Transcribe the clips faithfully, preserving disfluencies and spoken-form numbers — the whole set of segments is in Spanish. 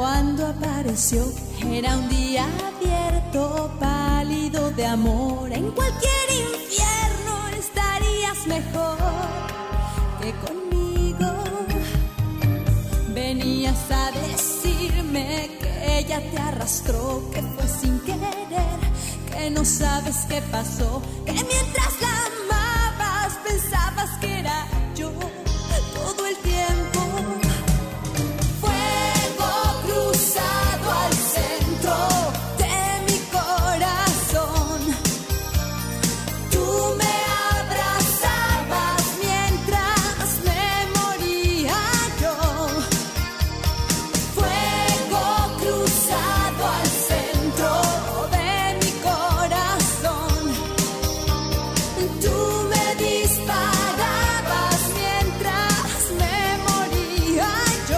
Cuando apareció era un día abierto, pálido de amor. En cualquier infierno estarías mejor que conmigo. Venías a decirme que ella te arrastró, que fue sin querer, que no sabes qué pasó, que mientras la amabas pensabas que era yo todo el tiempo. Cruzado al centro de mi corazón, tú me abrazabas mientras me moría yo. Fuego cruzado al centro de mi corazón, tú me disparabas mientras me moría yo.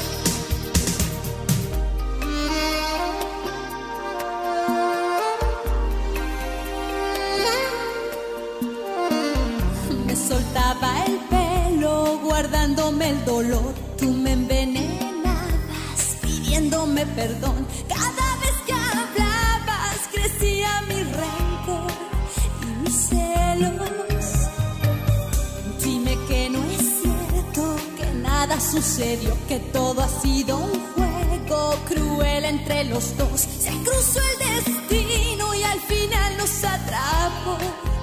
Soltaba el pelo guardándome el dolor, tú me envenenabas pidiéndome perdón. Cada vez que hablabas crecía mi rencor y mis celos. Dime que no es cierto, que nada sucedió, que todo ha sido un juego cruel entre los dos. Se cruzó el destino y al final nos atrapó.